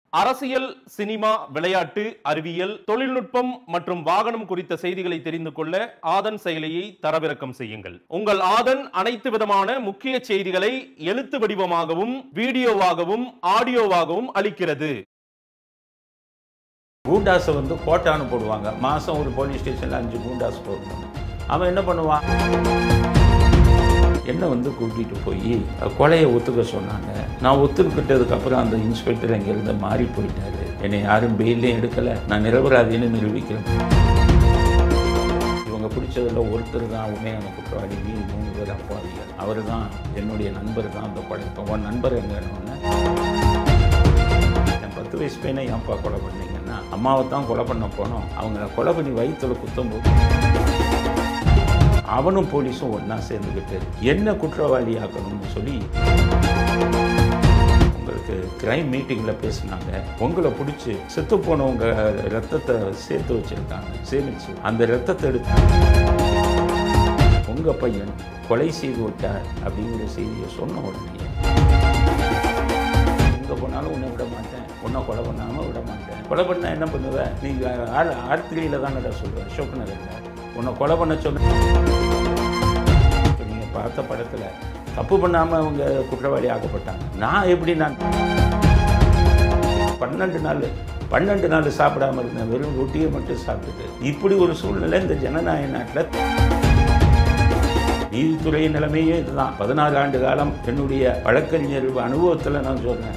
அரசியல், சினிமா, விளையாட்டு, அறிவியல், தொழில்நுட்பம் மற்றும் வாகனம் குறித்த செய்திகளை தெரிந்து கொள்ள ஆதன் செயலியை தரவிறக்கம் செய்யுங்கள். உங்கள் ஆதன் அனைத்து விதமான முக்கிய செய்திகளை எழுத்து வடிவமாகவும் வீடியோவாகவும் ஆடியோவாகவும் அளிக்கிறது. கூண்டாஸை கோட்டான்னு போடுவாங்க. மாதம் ஒரு போலீஸ் ஸ்டேஷனில் 5 கூண்டாஸ் போடணும். அவன் என்ன பண்ணுவான், என்னை கூட்டிகிட்டு போய் கொலையை ஒத்துக்க சொன்னாங்க. நான் ஒத்துக்கிட்டதுக்கப்புறம் அந்த இன்ஸ்பெக்டர் அங்கேருந்து மாறி போயிட்டாரு. என்னை யாரும் பெயிலையும் எடுக்கலை. நான் நிரபராதின்னு நிரூபிக்கிறேன். இவங்க பிடிச்சதில் ஒருத்தர் தான் உண்மையான குற்றவாளி. 3 பேர் அப்பாவிகள். அவர் தான் என்னுடைய நண்பர் தான் அந்த கொலை. இப்போ உன் நண்பர் எங்கன்னு, என் 10 வயசு பையனை ஏன்ப்பா கொலை பண்ணீங்கன்னா, அம்மாவை தான் கொலை பண்ண போனோம். அவங்கள கொலை பண்ணி வயிற்றுல குத்தம் போது அவனும் போலீஸும் ஒன்றா சேர்ந்துக்கிட்டு என்ன குற்றவாளி ஆக்கணும்னு சொல்லி உங்களுக்கு கிரைம் மீட்டிங்கில் பேசினாங்க. உங்களை பிடிச்சி செத்து போனவங்க ரத்தத்தை சேர்த்து வச்சுருக்காங்க, சேமிச்சு அந்த ரத்தத்தை எடுத்து உங்கள் பையன் கொலை செய்து விட்டார் அப்படிங்கிற செய்தியை சொன்ன உடனே, எங்கே போனாலும் உன்னை விட மாட்டேன், உன்னை கொலை பண்ணாமல் விட மாட்டேன். கொலை பண்ணால் என்ன பண்ணுவேன், நீங்கள் R3 தானடா சொல்லுவேன், அசோக் நகரில் உன்னை கொலை பண்ண சொன்ன. நீங்கள் பார்த்த படத்தில் தப்பு பண்ணாமல் அவங்க குற்றவாளி ஆக்கப்பட்டாங்க. நான் எப்படி 12 நாள் சாப்பிடாமல் இருந்தேன். வெறும் ரொட்டியை மட்டும் சாப்பிட்டுட்டு. இப்படி ஒரு சூழ்நிலை இந்த ஜனநாயக நாட்டில். நீதித்துறை நிலைமையே இதுதான். 14 ஆண்டு காலம் என்னுடைய வழக்கறிஞர் அனுபவத்தில் நான் சொல்கிறேன்.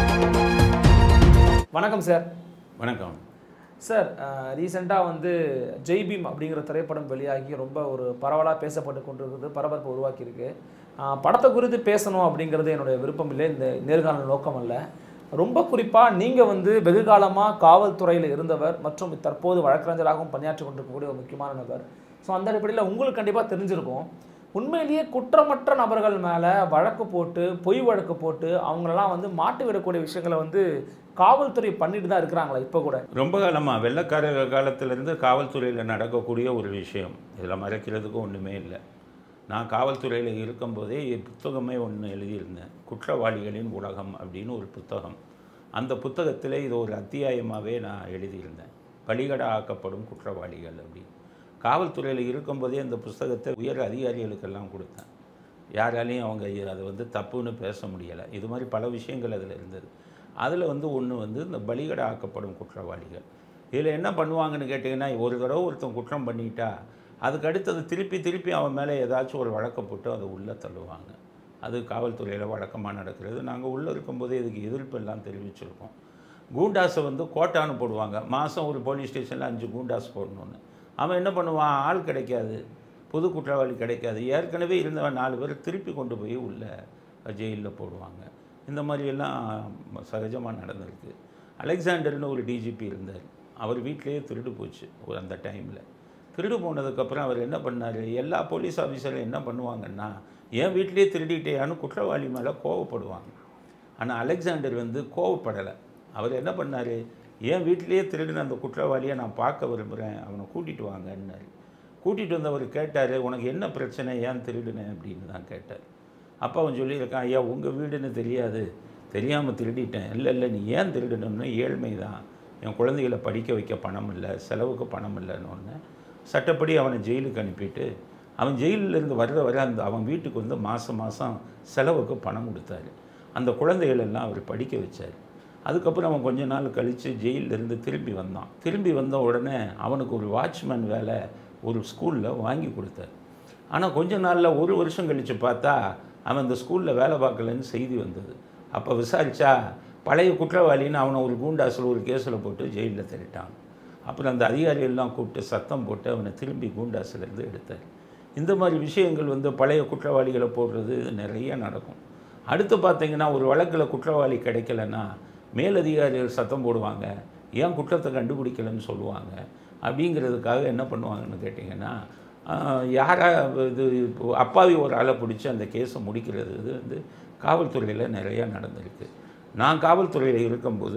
வணக்கம் சார். வணக்கம் சார். ரீசெண்டாக ஜெய் பீம் அப்படிங்கிற திரைப்படம் வெளியாகி ரொம்ப ஒரு பரவலாக பேசப்பட்டு கொண்டிருக்குது, பரபரப்பு உருவாக்கியிருக்கு. படத்தை குறித்து பேசணும் அப்படிங்கிறது என்னுடைய விருப்பம் இல்லை, இந்த நேர்காணல் நோக்கம் அல்ல. ரொம்ப குறிப்பாக நீங்கள் வெகு காலமாக காவல்துறையில் இருந்தவர் மற்றும் தற்போது வழக்கறிஞராகவும் பணியாற்றி கொண்டிருக்கக்கூடிய ஒரு முக்கியமான நபர். ஸோ அந்த அடிப்படையில் உங்களுக்கு கண்டிப்பாக தெரிஞ்சிருக்கும், உண்மையிலேயே குற்றமற்ற நபர்கள் மேலே வழக்கு போட்டு பொய் வழக்கு போட்டு அவங்களெல்லாம் மாட்டி விடக்கூடிய விஷயங்களை காவல்துறை பண்ணிட்டு தான் இருக்கிறாங்களா? இப்போ கூட ரொம்ப காலமாக வெள்ளக்கார காலத்திலேருந்து காவல்துறையில் நடக்கக்கூடிய ஒரு விஷயம். இதில் மறைக்கிறதுக்கு ஒன்றுமே இல்லை. நான் காவல்துறையில் இருக்கும்போதே புத்தகமே ஒன்று எழுதியிருந்தேன், குற்றவாளிகளின் உலகம் அப்படின்னு ஒரு புத்தகம். அந்த புத்தகத்தில் இது ஒரு அத்தியாயமாகவே நான் எழுதியிருந்தேன், பலிகடா ஆக்கப்படும் குற்றவாளிகள் அப்படின்னு. காவல்துறையில் இருக்கும்போதே அந்த புத்தகத்தை உயர் அதிகாரிகளுக்கெல்லாம் கொடுத்தேன். யாராலையும் அவங்க அதை தப்புன்னு பேச முடியலை. இது மாதிரி பல விஷயங்கள் அதில் இருந்தது. அதில் ஒன்று இந்த பலிகடா ஆக்கப்படும் குற்றவாளிகள். இதில் என்ன பண்ணுவாங்கன்னு கேட்டிங்கன்னா, ஒரு தடவை ஒருத்தன் குற்றம் பண்ணிட்டா அதுக்கு அடுத்தது திருப்பி அவன் மேலே ஏதாச்சும் ஒரு வழக்கை போட்டு அதை உள்ளே தள்ளுவாங்க. அது காவல்துறையில் வழக்கமாக நடக்கிறது. நாங்கள் உள்ளே இருக்கும்போதே இதுக்கு எதிர்ப்பு எல்லாம் தெரிவிச்சிருக்கோம். கூண்டாஸை கோட்டான்னு போடுவாங்க. மாதம் ஒரு போலீஸ் ஸ்டேஷனில் 5 கூண்டாஸ் போடணுன்னு. அவன் என்ன பண்ணுவான், ஆள் கிடைக்காது, புது குற்றவாளி கிடைக்காது. ஏற்கனவே இருந்தவன் 4 பேர் திருப்பி கொண்டு போய் உள்ள ஜெயிலில் போடுவாங்க. இந்த மாதிரியெல்லாம் சகஜமாக நடந்திருக்கு. அலெக்சாண்டர்னு ஒரு டிஜிபி இருந்தார். அவர் வீட்டிலேயே திருடு போச்சு அந்த டைமில். திருடு போனதுக்கப்புறம் அவர் என்ன பண்ணார், எல்லா போலீஸ் ஆஃபீஸரும் என்ன பண்ணுவாங்கன்னா, என் வீட்டிலே திருடிட்டேயான்னு குற்றவாளி மேலே கோவப்படுவாங்க. ஆனால் அலெக்சாண்டர் கோவப்படலை. அவர் என்ன பண்ணார், என் வீட்டிலேயே திருடின அந்த குற்றவாளியை நான் பார்க்க விரும்புகிறேன், அவனை கூட்டிகிட்டு வாங்கன்னாரு. கூட்டிகிட்டு வந்தவர் கேட்டார், உனக்கு என்ன பிரச்சனை, ஏன் திருடினேன் அப்படின்னு தான் கேட்டார். அப்போ அவன் சொல்லியிருக்கான், ஐயா உங்கள் வீடுன்னு தெரியாமல் திருடிட்டேன். இல்லை நீ ஏன் திருடணும்னு, ஏழ்மை தான், என் குழந்தைகளை படிக்க வைக்க பணம் இல்லை, செலவுக்கு பணம் இல்லைன்னு ஒன்று. சட்டப்படி அவனை ஜெயிலுக்கு அனுப்பிட்டு, அவன் ஜெயிலிருந்து வர அவன் வீட்டுக்கு மாதம் செலவுக்கு பணம் கொடுத்தாரு. அந்த குழந்தைகளெல்லாம் அவர் படிக்க வச்சார். அதுக்கப்புறம் அவன் கொஞ்ச நாள் கழித்து ஜெயிலிருந்து திரும்பி வந்த உடனே அவனுக்கு ஒரு வாட்ச்மேன் வேலை ஒரு ஸ்கூலில் வாங்கி கொடுத்தார். ஆனால் கொஞ்ச நாளில் 1 வருஷம் கழித்து பார்த்தா அவன் அந்த ஸ்கூலில் வேலை பார்க்கலன்னு செய்தி வந்தது. அப்போ விசாரித்தா பழைய குற்றவாளின்னு அவனை ஒரு கூண்டாஸில் ஒரு கேஸில் போட்டு ஜெயிலில் தள்ளிட்டான். அப்புறம் அந்த அதிகாரிகள்லாம் கூப்பிட்டு சத்தம் போட்டு அவனை திரும்பி கூண்டாஸிலேருந்து எடுத்தார். இந்த மாதிரி விஷயங்கள் பழைய குற்றவாளிகளை போடுறது நிறைய நடக்கும். அடுத்து பார்த்திங்கன்னா, ஒரு வழக்கில் குற்றவாளி கிடைக்கலன்னா மேலதிகாரிகள் சத்தம் போடுவாங்க, ஏன் குற்றத்தை கண்டுபிடிக்கலன்னு சொல்லுவாங்க. அப்படிங்கிறதுக்காக என்ன பண்ணுவாங்கன்னு கேட்டிங்கன்னா, இது அப்பாவி ஒரு ஆளை பிடிச்சி அந்த கேஸை முடிக்கிறது இது காவல்துறையில் நிறையா நடந்திருக்கு. நான் காவல்துறையில் இருக்கும்போது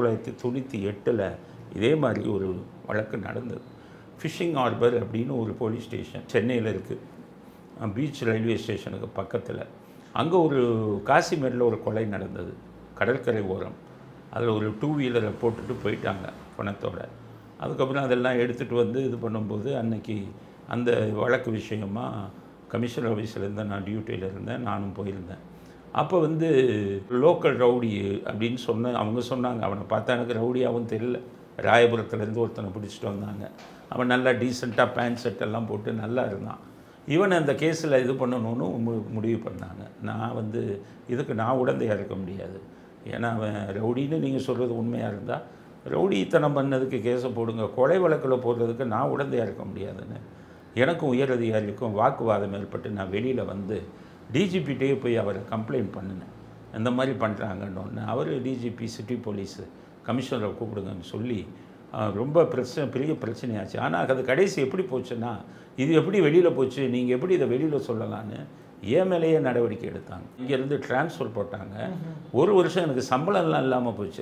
1998 இதே மாதிரி ஒரு வழக்கு நடந்தது. ஃபிஷிங் ஹார்பர் அப்படின்னு ஒரு போலீஸ் ஸ்டேஷன் சென்னையில் இருக்குது, பீச் ரயில்வே ஸ்டேஷனுக்கு பக்கத்தில். அங்கே ஒரு காசிமேடில் ஒரு கொலை நடந்தது, கடற்கரை ஓரம். அதில் ஒரு 2 வீலரை போட்டுட்டு போயிட்டாங்க பணத்தோட. அதுக்கப்புறம் அதெல்லாம் எடுத்துகிட்டு வந்து இது பண்ணும்போது அன்னைக்கு அந்த வழக்கு விஷயமா கமிஷனர் ஆஃபீஸில் இருந்தேன், நான் டியூட்டியில் இருந்தேன், நானும் போயிருந்தேன். அப்போ வந்து லோக்கல் ரவுடி அப்படின்னு அவங்க சொன்னாங்க. அவனை பார்த்தா எனக்கு ரவுடியாகவும் தெரியல. ராயபுரத்துலேருந்து ஒருத்தனை பிடிச்சிட்டு வந்தாங்க. அவன் நல்லா டீசெண்டாக பேண்ட் ஷர்ட் எல்லாம் போட்டு நல்லா இருந்தான். இவனை அந்த கேஸில் இது பண்ணணும்னு முடிவு பண்ணாங்க. நான் வந்து இதுக்கு நான் உடந்தையாக இருக்க முடியாது. ஏன்னா அவன் ரவுடின்னு நீங்கள் சொல்கிறது உண்மையாக இருந்தால் ரவுடித்தனம் பண்ணதுக்கு கேஸை போடுங்க, கொலை வழக்கில் போடுறதுக்கு நான் உடந்தையாக இருக்க முடியாதுன்னு எனக்கும் உயரதிகாரிக்கும் வாக்குவாதம் ஏற்பட்டு நான் வெளியில் வந்து டிஜிபிட்டே போய் அவரை கம்ப்ளைண்ட் பண்ணினேன். இந்த மாதிரி பண்ணுறாங்கன்னு. அவர் டிஜிபி சிட்டி போலீஸு கமிஷனரை கூப்பிடுங்கன்னு சொல்லி ரொம்ப பெரிய பிரச்சனையாச்சு. ஆனால் அது கடைசி எப்படி போச்சுன்னா, இது எப்படி வெளியில் போச்சு, நீங்கள் எப்படி இதை வெளியில் சொல்லலான்னு ஏன் மேலேயே நடவடிக்கை எடுத்தாங்க. இங்கேருந்து ட்ரான்ஸ்ஃபர் போட்டாங்க. ஒரு வருஷம் எனக்கு சம்பளம்லாம் இல்லாமல் போச்சு.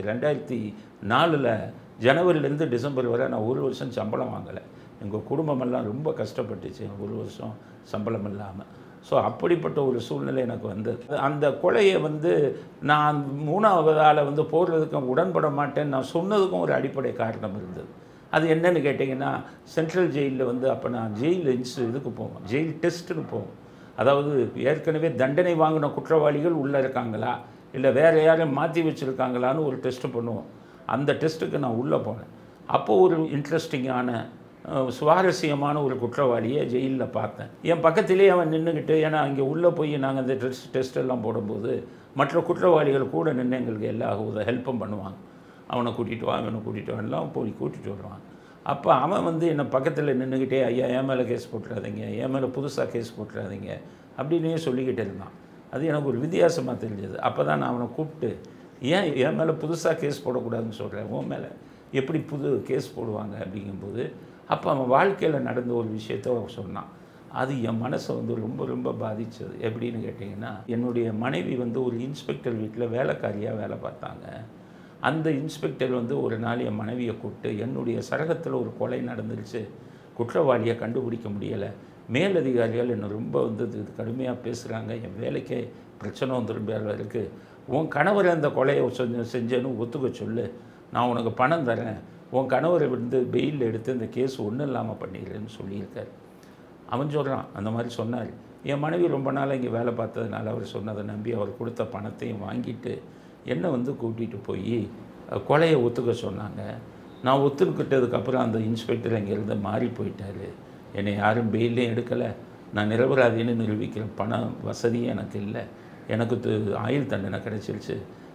2004 ஜனவரிலேருந்து டிசம்பர் வரை நான் ஒரு வருஷம் சம்பளம் வாங்கலை. எங்கள் குடும்பமெல்லாம் ரொம்ப கஷ்டப்பட்டுச்சு ஒரு வருஷம் சம்பளம் இல்லாமல். ஸோ அப்படிப்பட்ட ஒரு சூழ்நிலை எனக்கு வந்தது. அந்த கொலையை வந்து நான் 3வது ஆளை வந்து போடுறதுக்கும் உடன்பட மாட்டேன்னு நான் சொன்னதுக்கும் ஒரு அடிப்படை காரணம் இருந்தது. அது என்னன்னு கேட்டிங்கன்னா, சென்ட்ரல் ஜெயிலில் வந்து அப்போ நான் இதுக்கு போவோம், ஜெயில் டெஸ்ட்டுன்னு போவோம். அதாவது ஏற்கனவே தண்டனை வாங்கின குற்றவாளிகள் உள்ளே இருக்காங்களா இல்லை வேறு யாரையும் மாற்றி வச்சுருக்காங்களான்னு ஒரு டெஸ்ட்டு பண்ணுவோம். அந்த டெஸ்ட்டுக்கு நான் உள்ளே போனேன். அப்போது ஒரு இன்ட்ரெஸ்டிங்கான சுவாரஸ்யமான ஒரு குற்றவாளியை ஜெயிலில் பார்த்தேன். என் பக்கத்திலேயே அவன் நின்றுக்கிட்டு, ஏன்னா இங்கே உள்ளே போய் நாங்கள் அந்த டெஸ்ட் எல்லாம் போடும்போது மற்ற குற்றவாளிகள் கூட நின்று எங்களுக்கு எல்லா ஹெல்ப்பும் பண்ணுவாங்க. அவனை கூட்டிகிட்டு வா, அவனை கூட்டிகிட்டு வாங்கலாம், போய் கூட்டிகிட்டு வருவான். அப்போ அவன் வந்து என்னை பக்கத்தில் நின்றுக்கிட்டே, ஐயா என் மேலே கேஸ் போட்டுறாதீங்க, என் மேலே புதுசாக கேஸ் போட்டுறாதீங்க அப்படின்னே சொல்லிக்கிட்டு இருந்தான். அது எனக்கு ஒரு வித்தியாசமாக தெரிஞ்சது. அப்போ தான் நான் அவனை கூப்பிட்டு, ஏன் என் மேலே புதுசாக கேஸ் போடக்கூடாதுன்னு சொல்கிறேன், உன் மேலே எப்படி புது கேஸ் போடுவாங்க அப்படிங்கும்போது, அப்போ அவன் வாழ்க்கையில் நடந்த ஒரு விஷயத்த அவன் சொன்னான். அது என் மனசை வந்து ரொம்ப ரொம்ப பாதித்தது. எப்படின்னு கேட்டிங்கன்னா, என்னுடைய மனைவி வந்து ஒரு இன்ஸ்பெக்டர் வீட்டில் வேலைக்காரியாக வேலை பார்த்தாங்க. அந்த இன்ஸ்பெக்டர் வந்து ஒரு நாள் என் மனைவியை கூப்பிட்டு, என்னுடைய சரகத்தில் ஒரு கொலை நடந்துருச்சு, குற்றவாளியை கண்டுபிடிக்க முடியலை, மேலதிகாரிகள் என்னை ரொம்ப வந்து இது கடுமையாக பேசுகிறாங்க, என் வேலைக்கே பிரச்சனை வந்துருப்பாக இருக்குது, உன் கணவரை அந்த கொலையை செஞ்சேன்னு ஒத்துக்க சொல்லு, நான் உனக்கு பணம் தரேன், உன் கணவரை வந்து பெயிலில் எடுத்து இந்த கேஸ் ஒன்றும் இல்லாமல் பண்ணிடுறேன்னு சொல்லியிருக்கார். அவன் சொல்கிறான், அந்த மாதிரி சொன்னார். என் மனைவி ரொம்ப நாள் இங்கே வேலை பார்த்ததுனால அவர் சொன்னதை நம்பி அவர் கொடுத்த பணத்தையும் வாங்கிட்டு என்னை வந்து கூட்டிகிட்டு போய் கொலையை ஒத்துக்க சொன்னாங்க. நான் ஒத்துக்கிட்டதுக்கப்புறம் அந்த இன்ஸ்பெக்டர் அங்கேருந்து மாறி போயிட்டார். என்னை யாரும் பெயிலையும் எடுக்கலை, நான் நிரபராதின்னு நிரூபிக்கிற பணம் வசதியும் எனக்கு இல்லை, எனக்கு ஆயுள் தண்டனை கிடச்சிருச்சு,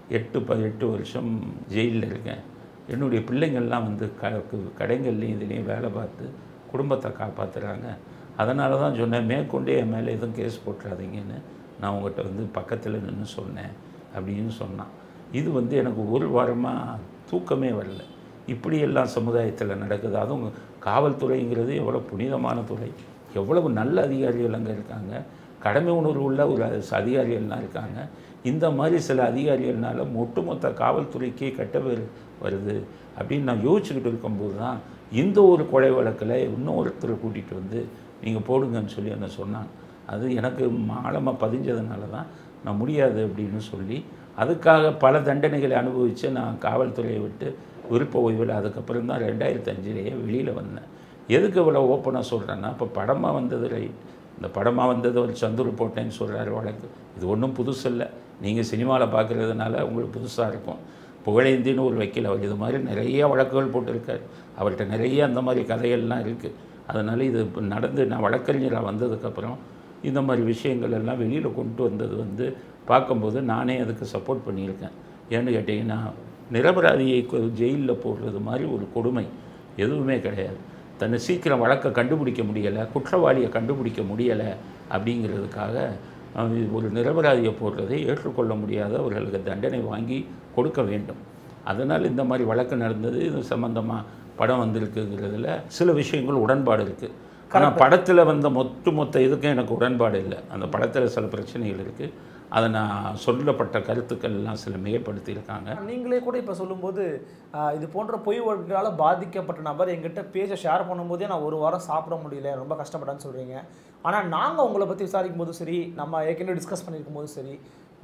8 வருஷம் ஜெயிலில் இருக்கேன், என்னுடைய பிள்ளைங்கள்லாம் வந்து கடைகள்லையும் இதுலேயும் வேலை பார்த்து குடும்பத்தை காப்பாற்றுறாங்க, அதனால தான் சொன்னேன் மேற்கொண்டே என் மேலே எதுவும் கேஸ் போட்டுறாதீங்கன்னு நான் உங்கள்கிட்ட வந்து பக்கத்தில் நின்று சொன்னேன் அப்படின்னு சொன்னான். இது வந்து எனக்கு ஒரு வாரமாக தூக்கமே வரல. இப்படியெல்லாம் சமுதாயத்தில் நடக்குது. அதுவும் காவல்துறைங்கிறது எவ்வளோ புனிதமான துறை, எவ்வளவு நல்ல அதிகாரிகள் அங்கே இருக்காங்க, கடமை உணர்வு உள்ள ஒரு அதிகாரிகள்லாம் இருக்காங்க. இந்த மாதிரி சில அதிகாரிகள்னால ஒட்டுமொத்த காவல்துறைக்கே கெட்ட பேர் வருது அப்படின்னு நான் யோசிச்சுக்கிட்டு இருக்கும்போது தான் இந்த ஒரு கொலை வழக்கில் இன்னொருத்தரை கூட்டிகிட்டு வந்து நீங்கள் போடுங்கன்னு சொல்லி என்ன சொன்னாங்க. அது எனக்கு ஆழமாக பதிஞ்சதுனால தான் நான் முடியாது அப்படின்னு சொல்லி அதுக்காக பல தண்டனைகளை அனுபவித்து நான் காவல்துறையை விட்டு விருப்ப ஓய்வில் அதுக்கப்புறம் தான் 2005 வெளியில் வந்தேன். எதுக்கு இவ்வளோ ஓப்பனாக சொல்கிறேன்னா, இப்போ படமாக வந்தது ரைட், இந்த படமாக வந்தது ஒரு சந்துரு போட்டேன்னு சொல்கிறாரு வழக்கு, இது ஒன்றும் புதுசு இல்லை, நீங்கள் சினிமாவில் பார்க்குறதுனால உங்களுக்கு புதுசாக இருக்கும். புகழேந்தின்னு ஒரு வக்கீல், அவர் இது மாதிரி நிறைய வழக்குகள் போட்டிருக்கார், அவர்கிட்ட நிறைய அந்த மாதிரி கதைகள்லாம் இருக்குது. அதனால் இது நடந்து நான் வழக்கறிஞராக வந்ததுக்கப்புறம் இந்த மாதிரி விஷயங்கள் எல்லாம் வெளியில் கொண்டு வந்தது வந்து பார்க்கும்போது நானே அதுக்கு சப்போர்ட் பண்ணியிருக்கேன். ஏன்னு கேட்டிங்கன்னா, நிரபராதியை ஜெயிலில் போடுறது மாதிரி ஒரு கொடுமை எதுவுமே கிடையாது. தன்னை சீக்கிரம் வழக்கை கண்டுபிடிக்க முடியலை, குற்றவாளியை கண்டுபிடிக்க முடியலை அப்படிங்கிறதுக்காக ஒரு நிரபராதியை போடுறதை ஏற்றுக்கொள்ள முடியாத அவர்களுக்கு தண்டனை வாங்கி கொடுக்க வேண்டும். அதனால் இந்த மாதிரி வழக்கு நடந்தது, இது சம்மந்தமாக படம் வந்திருக்குங்கிறதுல சில விஷயங்கள் உடன்பாடு இருக்குது. ஆனால் படத்தில் வந்த மொத்த இதுக்கும் எனக்கு உடன்பாடு இல்லை. அந்த படத்தில் சில பிரச்சனைகள் இருக்குது, அதை நான் சொல்லப்பட்ட கருத்துக்கள்லாம் சில மிகைப்படுத்தியிருக்காங்க. நீங்களே கூட இப்போ சொல்லும்போது இது போன்ற பொய் வழக்குகளால் பாதிக்கப்பட்ட நபர் எங்கிட்ட பேஜை ஷேர் பண்ணும்போதே நான் ஒரு வாரம் சாப்பிட முடியல, ரொம்ப கஷ்டப்பட்டான்னு சொல்கிறீங்க. ஆனால் நாங்கள் உங்களை பற்றி விசாரிக்கும் போதும் சரி, நம்ம ஏற்கனவே டிஸ்கஸ் பண்ணியிருக்கும் போதும் சரி,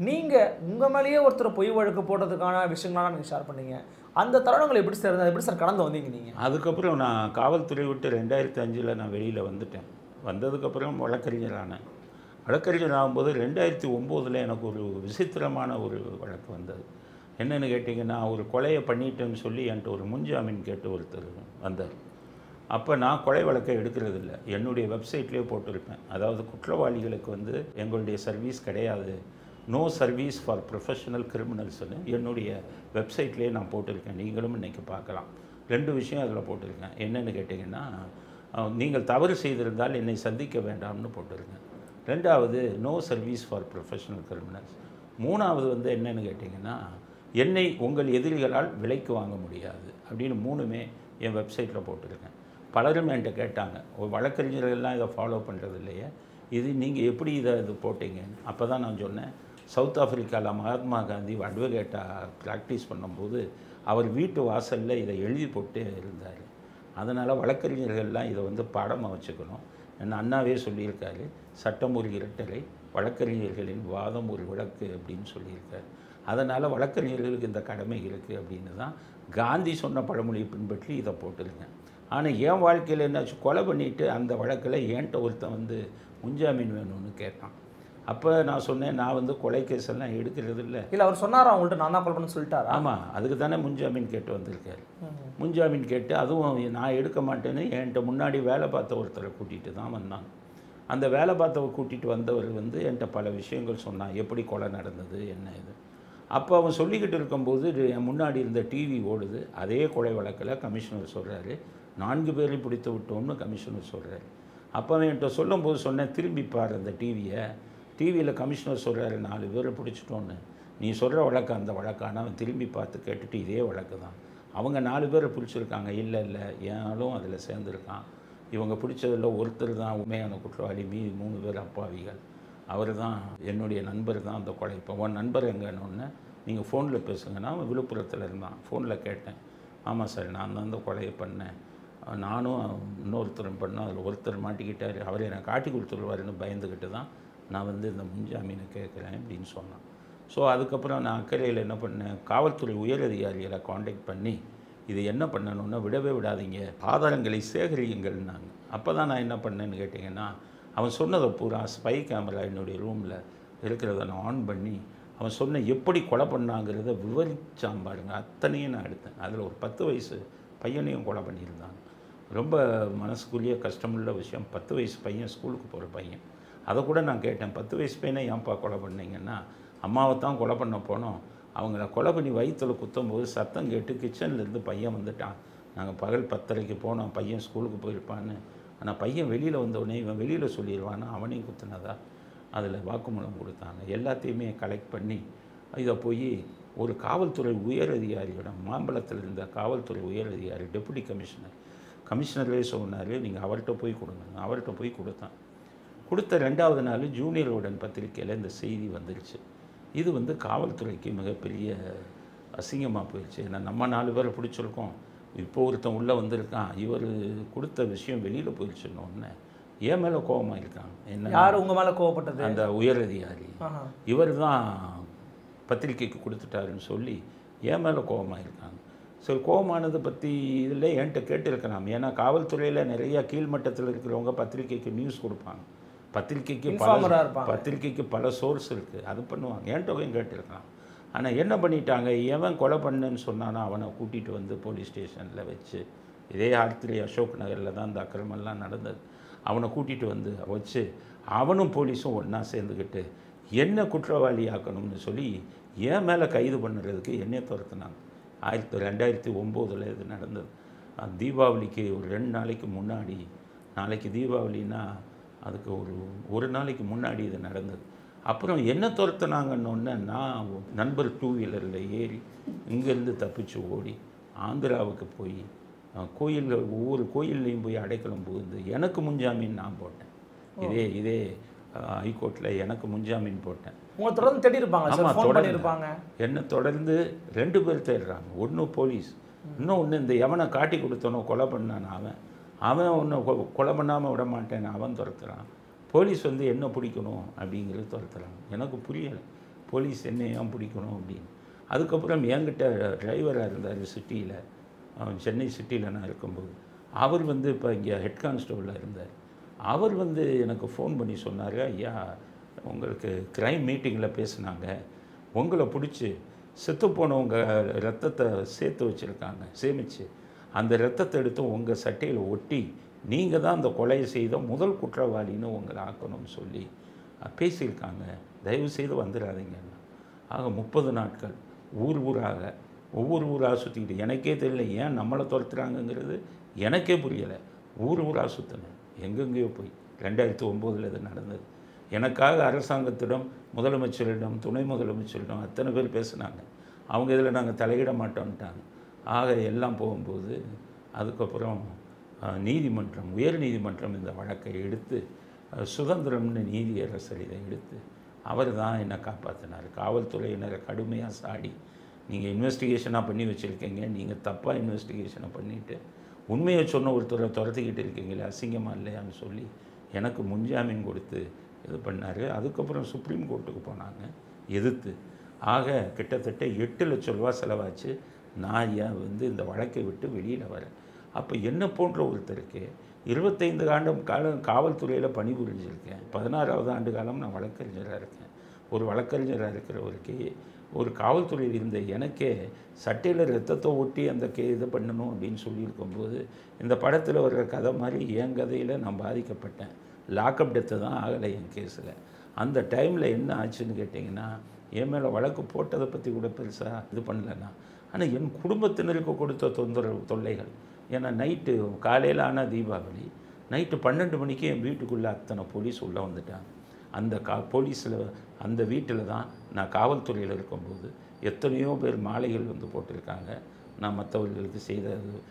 நீங்கள் உங்கள் மேலேயே ஒருத்தர் பொய் வழக்கு போட்டதுக்கான விஷயங்களாம் நீங்கள் ஷேர் பண்ணீங்க. அந்த தருணங்கள் எப்படி சார் இருந்தது? எப்படி சார் கடந்து வந்தீங்க நீங்கள்? அதுக்கப்புறம் நான் காவல்துறை விட்டு 2005 நான் வெளியில் வந்துட்டேன். வந்ததுக்கப்புறம் வழக்கறிஞர் ஆனேன். வழக்கறிஞர் ஆகும்போது 2009 எனக்கு ஒரு விசித்திரமான ஒரு வழக்கு வந்தது. என்னென்னு கேட்டிங்கன்னா, ஒரு கொலையை பண்ணிட்டேன்னு சொல்லி என்கிட்ட ஒரு முன்ஜாமீன் கேட்டு ஒருத்தர் வந்தார். அப்போ நான் கொலை வழக்கை எடுக்கிறதில்ல, என்னுடைய வெப்சைட்லேயே போட்டிருப்பேன். அதாவது குற்றவாளிகளுக்கு வந்து எங்களுடைய சர்வீஸ் கிடையாது, நோ சர்வீஸ் ஃபார் ப்ரொஃபஷனல் கிரிமினல்ஸ்னு என்னுடைய வெப்சைட்லேயே நான் போட்டிருக்கேன். நீங்களும் இன்றைக்கி பார்க்கலாம். 2 விஷயம் அதில் போட்டிருக்கேன். என்னென்னு கேட்டிங்கன்னா, நீங்கள் தவறு செய்திருந்தால் என்னை சந்திக்க வேண்டாம்னு போட்டிருக்கேன். 2வது no service for professional criminals. 3வது வந்து என்னென்னு கேட்டிங்கன்னா, என்னை உங்கள் எதிரிகளால் விலைக்கு வாங்க முடியாது அப்படின்னு 3மே என் வெப்சைட்டில் போட்டிருக்கேன். பலரும் என்கிட்ட கேட்டாங்க, ஒரு வழக்கறிஞர்கள்லாம் இதை ஃபாலோ பண்ணுறது இல்லையே, இது நீங்கள் எப்படி இது போட்டீங்கன்னு. அப்போ தான் நான் சொன்னேன், சவுத் ஆஃப்ரிக்காவில் மகாத்மா காந்தி அட்வொகேட்டாக ப்ராக்டிஸ் பண்ணும்போது அவர் வீட்டு வாசலில் இதை எழுதி போட்டு இருந்தார். அதனால் வழக்கறிஞர்கள்லாம் இதை வந்து பாடமாக வச்சுக்கணும். என்ன அண்ணாவே சொல்லியிருக்காரு, சட்டம் ஒரு இரட்டலை, வழக்கறிஞர்களின் வாதம் ஒரு விளக்கு அப்படின்னு சொல்லியிருக்காரு. அதனால் வழக்கறிஞர்களுக்கு இந்த கடமை இருக்குது அப்படின்னு தான் காந்தி சொன்ன பழமொழியை பின்பற்றி இதை போட்டிருக்கேன். ஆனால் என் வாழ்க்கையில் என்னாச்சு, கொலை பண்ணிவிட்டு அந்த வழக்கில் என்கிட்ட ஒருத்தன் வந்து முன்ஜாமீன் வேணும்னு கேட்டான். அப்போ நான் சொன்னேன், நான் வந்து கொலை கேஸ் எல்லாம் எடுக்கிறது இல்லை. இல்லை, அவர் சொன்னாரா அவங்கள்ட்ட நான் தான் கொலை பண்ண சொல்லிட்டாரா? ஆமாம், அதுக்கு தானே முன்ஜாமீன் கேட்டு வந்திருக்காரு. முன்ஜாமீன் கேட்டு அதுவும் நான் எடுக்க மாட்டேன்னு என்கிட்ட முன்னாடி வேலை பார்த்த ஒருத்தரை கூட்டிகிட்டு தான் வந்தாங்க. அந்த வேலை பார்த்தவர் கூட்டிகிட்டு வந்தவர் வந்து என்கிட்ட பல விஷயங்கள் சொன்னான், எப்படி கொலை நடந்தது என்ன இது. அப்போ அவன் சொல்லிக்கிட்டு இருக்கும்போது என் முன்னாடி இருந்த டிவி ஓடுது. அதே கொலை வழக்கில் கமிஷனர் சொல்கிறாரு, 4 பேரை பிடித்து விட்டோம்னு கமிஷனர் சொல்கிறாரு. அப்போ அவன் என்கிட்ட சொல்லும்போது சொன்னேன், திரும்பி பாரு அந்த டிவியில் கமிஷனர் சொல்கிறாரு 4 பேரை பிடிச்சிட்டோன்னு. நீ சொல்கிற வழக்கு அந்த வழக்கான அவன் திரும்பி பார்த்து கேட்டுட்டு இதே வழக்கு தான். அவங்க 4 பேரை பிடிச்சிருக்காங்க. இல்லை ஏனாலும் அதில் சேர்ந்துருக்கான். இவங்க பிடிச்சதில் ஒருத்தர் தான் உண்மையான குற்றவாளி, மீதி 3 பேர் அப்பாவிகள். அவர் தான் என்னுடைய நண்பர் தான் அந்த கொலை. இப்போ உன் நண்பர் எங்கன்னு நீங்கள் ஃபோனில் பேசுங்கன்னா, அவன் விழுப்புரத்தில் இருந்தான். ஃபோனில் கேட்டேன், ஆமாம் சார் நான் தான் அந்த கொலையை பண்ணேன், நானும் இன்னொருத்தரும் பண்ணோம், அதில் ஒருத்தர் மாட்டிக்கிட்டார், அவர் என்னை காட்டி கொடுத்துருவாருன்னு பயந்துக்கிட்டு தான் நான் வந்து இந்த முன்ஜாமீனை கேட்குறேன் அப்படின்னு சொன்னான். ஸோ அதுக்கப்புறம் நான் அக்கறையில் என்ன பண்ணேன், காவல்துறை உயரதிகாரிகளை காண்டாக்ட் பண்ணி இது என்ன பண்ணணுன்னா, விடவே விடாதீங்க, ஆதாரங்களை சேகரியுங்கள்னாங்க. அப்போ தான் நான் என்ன பண்ணேன்னு கேட்டிங்கன்னா, அவன் சொன்னதை பூரா ஸ்பை கேமரா என்னுடைய ரூமில் இருக்கிறத நான் ஆன் பண்ணி அவன் சொன்ன எப்படி கொலை பண்ணாங்கிறத விவரிச்சான் பாருங்க, அத்தனையும் நான் எடுத்தேன். அதில் ஒரு 10 வயசு பையனையும் கொலை பண்ணியிருந்தாங்க. ரொம்ப மனசுக்குள்ளேயே கஷ்டமுள்ள விஷயம். 10 வயசு பையன், ஸ்கூலுக்கு போகிற பையன். அதை கூட நான் கேட்டேன், 10 வயசு பையனை ஏன்ப்பா கொலை பண்ணீங்கன்னா, அம்மாவை தான் கொலை பண்ண போனோம், அவங்கள கொலை பண்ணி வயிற்றில் குத்தும்போது சத்தம் கேட்டு கிச்சன்லேருந்து பையன் வந்துட்டான், நாங்கள் பகல் 10:30க்கு போனோம், பையன் ஸ்கூலுக்கு போயிருப்பான்னு. ஆனால் பையன் வெளியில் வந்தோடனே இவன் வெளியில் சொல்லிடுவான்னு அவனையும் குத்துனதா அதில் வாக்குமூலம் கொடுத்தாங்க. எல்லாத்தையுமே கலெக்ட் பண்ணி இதை போய் ஒரு காவல்துறை உயர் அதிகாரியோட, மாம்பழத்தில் இருந்த காவல்துறை உயர் அதிகாரி, டெப்புட்டி கமிஷனரே சொன்னார், நீங்கள் அவர்கிட்ட போய் கொடுங்க. அவர்கிட்ட போய் கொடுத்தேன். கொடுத்த 2வது நாள் ஜூனியர் உடன் பத்திரிக்கையில் இந்த செய்தி வந்துருச்சு. இது வந்து காவல்துறைக்கு மிகப்பெரிய அசிங்கமாக போயிடுச்சு. ஏன்னா நம்ம 4 பேரை பிடிச்சிருக்கோம், இப்போ ஒருத்தன் உள்ளே வந்திருக்கான், இவர் கொடுத்த விஷயம் வெளியில் போயிடுச்சுன்னொன்னே என் மேலே கோபமாக இருக்காங்க. என்ன, யார் உங்கள் மேலே கோவப்பட்டது? அந்த உயர் அதிகாரி. இவர் தான் பத்திரிக்கைக்கு கொடுத்துட்டாருன்னு சொல்லி என் மேலே கோபமாக இருக்காங்க. சரி, கோபமானதை பற்றி இதில் என்கிட்ட கேட்டிருக்கலாம். ஏன்னா காவல்துறையில் நிறையா கீழ்மட்டத்தில் இருக்கிறவங்க பத்திரிக்கைக்கு நியூஸ் கொடுப்பாங்க, பத்திரிக்கைக்கு பல சோர்ஸ் இருக்குது, அது பண்ணுவாங்க. என்கிட்டவும் கேட்டிருக்கலாம். ஆனால் என்ன பண்ணிட்டாங்க, எவன் கொலை பண்ணேன்னு சொன்னானோ அவனை கூட்டிகிட்டு வந்து போலீஸ் ஸ்டேஷனில் வச்சு, இதே ஆர்த்திரி அசோக் நகரில் தான் இந்த அக்கிரமெல்லாம் நடந்தது, அவனை கூட்டிகிட்டு வந்து வச்சு அவனும் போலீஸும் ஒன்றா சேர்ந்துக்கிட்டு என்ன குற்றவாளி ஆக்கணும்னு சொல்லி என் மேலே கைது பண்ணுறதுக்கு என்னையை துரத்துனாங்க. 2009 இது நடந்தது. தீபாவளிக்கு ஒரு 2 நாளைக்கு முன்னாடி, நாளைக்கு தீபாவளின்னா அதுக்கு ஒரு நாளைக்கு முன்னாடி இது நடந்தது. அப்புறம் என்ன துரத்துனாங்கன்னொன்னே நான் நண்பர் 2 வீலரில் ஏறி இங்கேருந்து தப்பிச்சு ஓடி ஆந்திராவுக்கு போய் கோயிலில் ஒவ்வொரு கோயில்லையும் போய் அடைக்கலம் புகுந்து எனக்கு முன்ஜாமீன் நான் போட்டேன். இதே ஹைகோர்ட்டில் எனக்கு முன்ஜாமீன் போட்டேன். உங்களை தொடர்ந்து தேடி இருப்பாங்க. ஆமாம், தொடர்ந்து என்னை தொடர்ந்து 2 பேர் தேடுறாங்க. ஒன்று போலீஸ், இன்னொன்று இந்த எவனை காட்டி கொடுத்தனோ கொலை பண்ணான் அவன் ஒன்று கொலை பண்ணாமல் விட மாட்டேன்னு அவன் துரத்துறான். போலீஸ் வந்து என்ன பிடிக்கணும் அப்படிங்கிறது துரத்துறாங்க. எனக்கு புரியலை. போலீஸ் என்னை ஏன் பிடிக்கணும் அப்படின்னு. அதுக்கப்புறம் என்கிட்ட டிரைவராக இருந்தார் சிட்டியில், சென்னை சிட்டியில் நான் இருக்கும்போது. அவர் வந்து இப்போ இங்கே ஹெட் கான்ஸ்டபிளாக இருந்தார். அவர் வந்து எனக்கு ஃபோன் பண்ணி சொன்னார், ஐயா உங்களுக்கு க்ரைம் மீட்டிங்கில் பேசுனாங்க, உங்களை பிடிச்சி செத்துப்போனவங்க ரத்தத்தை சேர்த்து வச்சுருக்காங்க, சேமித்து அந்த ரத்தத்தை எடுத்து உங்கள் சட்டையில் ஒட்டி நீங்கள் தான் அந்த கொலையை செய்த முதல் குற்றவாளின்னு உங்களை ஆக்கணும்னு சொல்லி பேசியிருக்காங்க, தயவுசெய்து வந்துடாதீங்கன்னா. ஆக 30 நாட்கள் ஊராக ஒவ்வொரு ஊராக சுற்றிக்கிட்டு, எனக்கே தெரியல ஏன் நம்மளை துரத்துறாங்கங்கிறது எனக்கே புரியலை. ஊராக சுற்றினேன், எங்கெங்கேயோ போய். 2009 இது நடந்தது. எனக்காக அரசாங்கத்திடம், முதலமைச்சரிடம், துணை முதலமைச்சரிடம் அத்தனை பேர் பேசுனாங்க. அவங்க இதில் நாங்கள் தலையிட மாட்டோம்ட்டாங்க. ஆக எல்லாம் போகும்போது அதுக்கப்புறம் நீதிமன்றம், உயர் நீதிமன்றம் இந்த வழக்கை எடுத்து சுதந்திரம்னு நீதியரசர் இதை எடுத்து அவர் தான் என்னை காப்பாற்றினார். காவல்துறையினரை கடுமையாக சாடி, நீங்கள் இன்வெஸ்டிகேஷனாக பண்ணி வச்சுருக்கீங்க, நீங்கள் தப்பாக இன்வெஸ்டிகேஷனை பண்ணிவிட்டு உண்மையை சொன்ன ஒருத்தரை துரத்திக்கிட்டு இருக்கீங்களே, அசிங்கமாக இல்லையான்னு சொல்லி எனக்கு முன்ஜாமீன் கொடுத்து இது பண்ணார். அதுக்கப்புறம் சுப்ரீம் கோர்ட்டுக்கு போனாங்க எதிர்த்து. ஆக கிட்டத்தட்ட 8 லட்சம் ரூபா செலவாச்சு நான் ஏன் வந்து இந்த வழக்கை விட்டு வெளியில் வரேன். அப்போ என்ன போன்ற ஒருத்தருக்கு 25 ஆண்டு காலம் காவல்துறையில் பணிபுரிஞ்சிருக்கேன், 16வது ஆண்டு காலம் நான் வழக்கறிஞராக இருக்கேன். ஒரு வழக்கறிஞராக இருக்கிறவருக்கு, ஒரு காவல்துறையில் இருந்த எனக்கே சட்டையில் ரத்தத்தை ஒட்டி அந்த இது பண்ணணும் அப்படின்னு சொல்லியிருக்கும்போது, இந்த படத்தில் வர்ற கதை மாதிரி என் கதையில் நான் பாதிக்கப்பட்டேன். லாக்அப் டெத்து தான் ஆகலை என் கேஸில். அந்த டைமில் என்ன ஆச்சுன்னு கேட்டிங்கன்னா, என் மேலே வழக்கு போட்டதை பற்றி கூட பெருசாக இது பண்ணலன்னா, ஆனால் என் குடும்பத்தினருக்கு கொடுத்த தொல்லைகள். ஏன்னா நைட்டு காலையில் ஆனால் தீபாவளி, நைட்டு 12 மணிக்கு என் வீட்டுக்குள்ளே அத்தனை போலீஸ் உள்ளே வந்துட்டாங்க. அந்த போலீஸில் அந்த வீட்டில் தான் நான் காவல்துறையில் இருக்கும்போது எத்தனையோ பேர் மாலைகள் வந்து போட்டிருக்காங்க. நான் மற்றவர்களுக்கு செய்த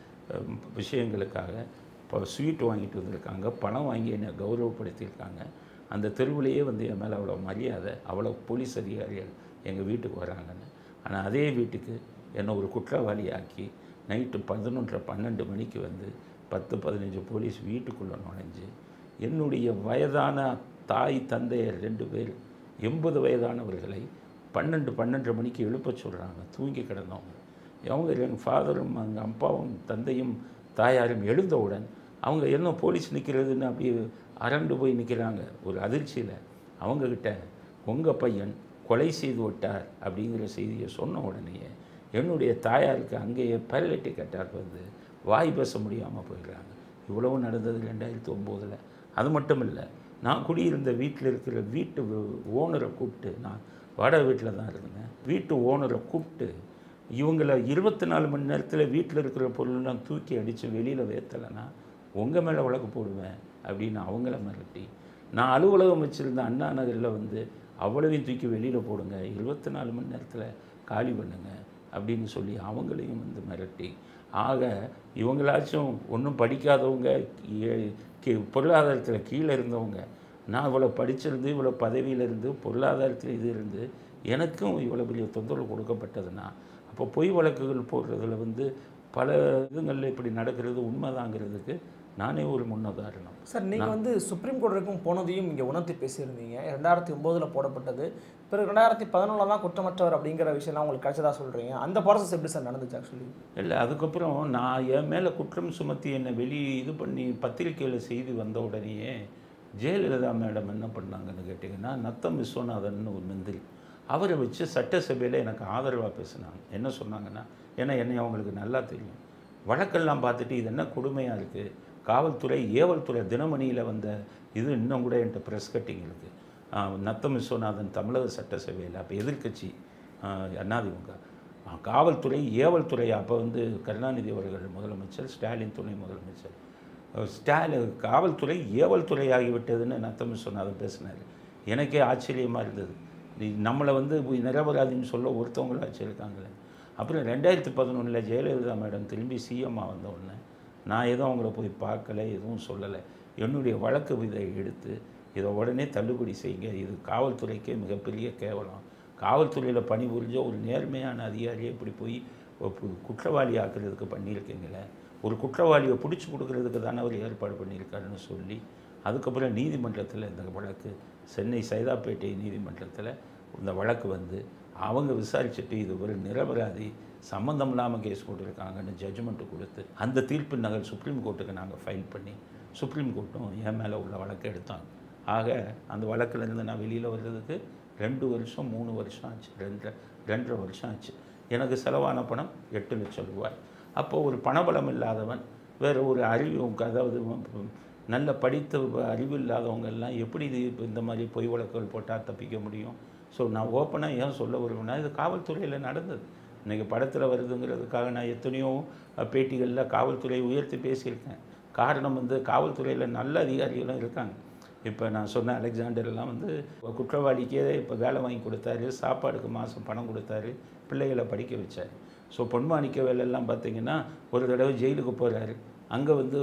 விஷயங்களுக்காக இப்போ ஸ்வீட் வாங்கிட்டு வந்திருக்காங்க, பணம் வாங்கி என்னை கௌரவப்படுத்தியிருக்காங்க. அந்த தெருவிலேயே வந்து என் மேலே அவ்வளோ மரியாதை, அவ்வளோ போலீஸ் அதிகாரிகள் எங்கள் வீட்டுக்கு வராங்கன்னு. ஆனால் அதே வீட்டுக்கு என்னை ஒரு குற்றவாளி ஆக்கி நைட்டு 11:30-12 மணிக்கு வந்து 10-15 போலீஸ் வீட்டுக்குள்ளே நுழைஞ்சு என்னுடைய வயதான தாய் தந்தையர் 2 பேர் 80 வயதானவர்களை 12-12:30 மணிக்கு எழுப்ப சொல்கிறாங்க, தூங்கி கிடந்தவங்க. அவங்க எங்கள் ஃபாதரும் எங்கள் அப்பாவும் தந்தையும் தாயாரும் எழுந்தவுடன் அவங்க என்ன போலீஸ் நிற்கிறதுன்னு அப்படியே அரண்டு போய் நிற்கிறாங்க ஒரு அதிர்ச்சியில். அவங்கக்கிட்ட உங்கள் பையன் கொலை செய்து விட்டார் அப்படிங்கிற செய்தியை சொன்ன உடனேயே என்னுடைய தாயாருக்கு அங்கேயே பேரலைட்டிக் அட்டாக் வந்து வாய் பேச முடியாமல் போயிடுறாங்க. இவ்வளவு நடந்தது 2009. அது மட்டும் இல்லை, நான் குடியிருந்த வீட்டில் இருக்கிற வீட்டு ஓனரை கூப்பிட்டு, நான் வாடகை வீட்டில் தான் இருந்தேன், வீட்டு ஓனரை கூப்பிட்டு இவங்களை 24 மணி நேரத்தில் வீட்டில் இருக்கிற பொருள்லாம் தூக்கி அடித்து வெளியில் வேத்தலைன்னா உங்கள் மேலே வழக்கு போடுவேன் அப்படின்னு அவங்கள மிரட்டி, நான் அலுவலகம் வச்சுருந்த அண்ணா நகரில் வந்து அவ்வளவையும் தூக்கி வெளியில் போடுங்க, 24 மணி நேரத்தில் காலி பண்ணுங்க அப்படின்னு சொல்லி அவங்களையும் வந்து மிரட்டி. ஆக இவங்களாச்சும் ஒன்றும் படிக்காதவங்க, பொருளாதாரத்தில் கீழே இருந்தவங்க, நான் இவ்வளோ படிச்சிருந்து இவ்வளோ பதவியில் இருந்து பொருளாதாரத்தில் இது இருந்து எனக்கும் இவ்வளோ பெரிய தொந்தரவு கொடுக்கப்பட்டதுன்னா, அப்போ பொய் வழக்குகள் போடுறதுல வந்து பல இதுங்களில் இப்படி நடக்கிறது உண்மைதாங்கிறதுக்கு நானே ஒரு முன்னுதாரணம். சார், நீங்கள் வந்து சுப்ரீம் கோர்ட் வரைக்கும் போனதையும் இங்கே உணர்த்தி பேசியிருந்தீங்க. 2009 போடப்பட்டது, பிறகு 2011 தான் குற்றமற்றவர் அப்படிங்கிற விஷயம்லாம் உங்களுக்கு கிடைச்சதா சொல்கிறீங்க. அந்த ப்ராசஸ் எப்படி சார் நடந்துச்சு ஆக்சுவலி? இல்லை, அதுக்கப்புறம் நான் என் மேலே குற்றம் சுமத்தி என்னை இது பண்ணி பத்திரிக்கையில் செய்தி வந்த உடனேயே ஜெயலலிதா மேடம் என்ன பண்ணாங்கன்னு கேட்டிங்கன்னா, நத்தம் விஸ்வநாதன் ஒரு மந்திரி, அவரை வச்சு சட்டசபையில் எனக்கு ஆதரவாக பேசினாங்க. என்ன சொன்னாங்கன்னா, ஏன்னா என்னை அவங்களுக்கு நல்லா தெரியும், வழக்கெல்லாம் பார்த்துட்டு இது என்ன கொடுமையாக இருக்குது, காவல்துறை ஏவல்துறை தினமணியில் வந்த இது இன்னும் கூட என்கிட்ட ப்ரெஸ் கட்டிங் இருக்குது. நத்தம் விஸ்வநாதன் தமிழக சட்டசபையில் அப்போ எதிர்க்கட்சி அதிமுக, காவல்துறை ஏவல்துறை, அப்போ வந்து கருணாநிதி அவர்கள் முதலமைச்சர், ஸ்டாலின் துணை முதலமைச்சர், காவல்துறை ஏவல்துறை ஆகிவிட்டதுன்னு நத்தம் விஸ்வநாதன் பேசினார். எனக்கே ஆச்சரியமாக இருந்தது, நம்மளை வந்து நிரபராதின்னு சொல்ல ஒருத்தவங்களும் வச்சுருக்காங்களே. அப்புறம் 2011 ஜெயலலிதா மேடம் திரும்பி சிஎம்மாக வந்த உடனே நான் எதுவும் அவங்கள போய் பார்க்கலை, எதுவும் சொல்லலை. என்னுடைய வழக்கு இதை எடுத்து இதை உடனே தள்ளுபடி செய்யுங்க, இது காவல்துறைக்கே மிகப்பெரிய கேவலம், காவல்துறையில் பணிபுரிஞ்ச ஒரு நேர்மையான அதிகாரியை இப்படி போய் குற்றவாளி ஆக்குறதுக்கு பண்ணியிருக்கீங்களே, ஒரு குற்றவாளியை பிடிச்சி கொடுக்கறதுக்கு தானே அவர் ஏற்பாடு பண்ணியிருக்காருன்னு சொல்லி அதுக்கப்புறம் நீதிமன்றத்தில் இந்த வழக்கு சென்னை சைதாப்பேட்டை நீதிமன்றத்தில் இந்த வழக்கு வந்து அவங்க விசாரிச்சுட்டு இது ஒரு நிரபராதி சம்மந்தம் இல்லாமல் கேஸ் போட்டிருக்காங்கன்னு ஜட்ஜ்மெண்ட்டு கொடுத்து அந்த தீர்ப்பு நகல் சுப்ரீம் கோர்ட்டுக்கு நாங்கள் ஃபைல் பண்ணி சுப்ரீம் கோர்ட்டும் என் மேலே உள்ள வழக்கு எடுத்தாங்க. ஆக அந்த வழக்கிலேருந்து நான் வெளியில் வர்றதுக்கு 2 வருஷம் 3 வருஷம் ஆச்சு, 2.5 வருஷம் ஆச்சு. எனக்கு செலவான பணம் 8 லட்சம் ரூபாய். அப்போது ஒரு பணபலம் இல்லாதவன் வேறு ஒரு அறிவு, அதாவது நல்ல படித்த அறிவு இல்லாதவங்க எல்லாம் எப்படி இது இந்த மாதிரி பொய் வழக்குகள் போட்டால் தப்பிக்க முடியும்? ஸோ நான் ஓப்பனாக ஏன் சொல்ல வருவேன்னா, இது காவல்துறையில் நடந்தது. இன்றைக்கி படத்தில் வருதுங்கிறதுக்காக நான் எத்தனையோ பேட்டிகளில் காவல்துறையை உயர்த்தி பேசியிருக்கேன். காரணம் வந்து காவல்துறையில் நல்ல அதிகாரிகளும் இருக்காங்க. இப்போ நான் சொன்ன அலெக்சாண்டர்லாம் வந்து குற்றவாளிக்கே இப்போ வேலை வாங்கி கொடுத்தாரு, சாப்பாடுக்கு மாதம் பணம் கொடுத்தாரு, பிள்ளைகளை படிக்க வச்சார். ஸோ பொன்மாணிக்க வேலையெல்லாம் பார்த்திங்கன்னா ஒரு தடவை ஜெயிலுக்கு போகிறாரு. அங்கே வந்து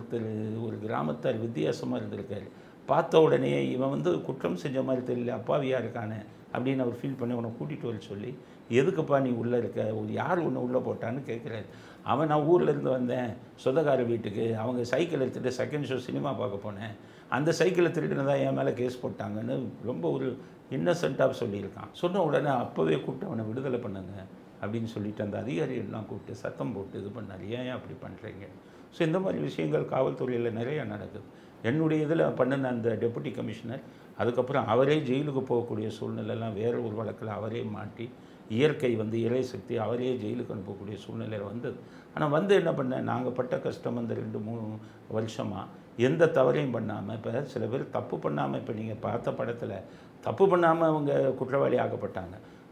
ஒரு கிராமத்தார் வித்தியாசமாக இருந்திருக்காரு. பார்த்த உடனே இவன் வந்து குற்றம் செஞ்ச மாதிரி தெரியல, அப்பாவியாக இருக்கானே அப்படின்னு அவர் ஃபீல் பண்ணி அவனை கூட்டிகிட்டு வர சொல்லி, எதுக்குப்பா நீ உள்ளே இருக்க, யார் ஒன்று உள்ளே போட்டான்னு கேட்குறாரு. அவன் நான் ஊரில் இருந்து வந்தேன் சொந்தக்கார வீட்டுக்கு, அவங்க சைக்கிள் எடுத்துகிட்டு செகண்ட் ஷோ சினிமா பார்க்க போனேன், அந்த சைக்கிளை திருடினதான் என் மேலே கேஸ் போட்டாங்கன்னு ரொம்ப ஒரு இன்னசென்ட்டாக சொல்லியிருக்கான். சொன்ன உடனே அப்போவே கூப்பிட்டு அவனை விடுதலை பண்ணுங்க அப்படின்னு சொல்லிட்டு அந்த அதிகாரிகள்லாம் கூப்பிட்டு சத்தம் போட்டு இது பண்ணார். ஏன் அப்படி பண்ணுறீங்க? ஸோ இந்த மாதிரி விஷயங்கள் காவல்துறையில் நிறையா நடக்குது. என்னுடைய இதில் பண்ணின அந்த டெபுட்டி கமிஷனர் அதுக்கப்புறம் அவரே ஜெயிலுக்கு போகக்கூடிய சூழ்நிலைலாம் வேறு ஒரு வழக்கில் அவரே மாட்டி, இயற்கை வந்து இறை சக்தி அவரே ஜெயிலுக்கு அனுப்பக்கூடிய சூழ்நிலையில் வந்தது. ஆனால் வந்து என்ன பண்ணேன், நாங்கள் பட்ட கஷ்டம் அந்த 2-3 வருஷமாக எந்த தவறையும் பண்ணாமல், இப்போ சில பேர் தப்பு பண்ணாமல், இப்போ நீங்கள் பார்த்த படத்தில் தப்பு பண்ணாமல் அவங்க குற்றவாளி ஆக்கப்பட்டாங்க.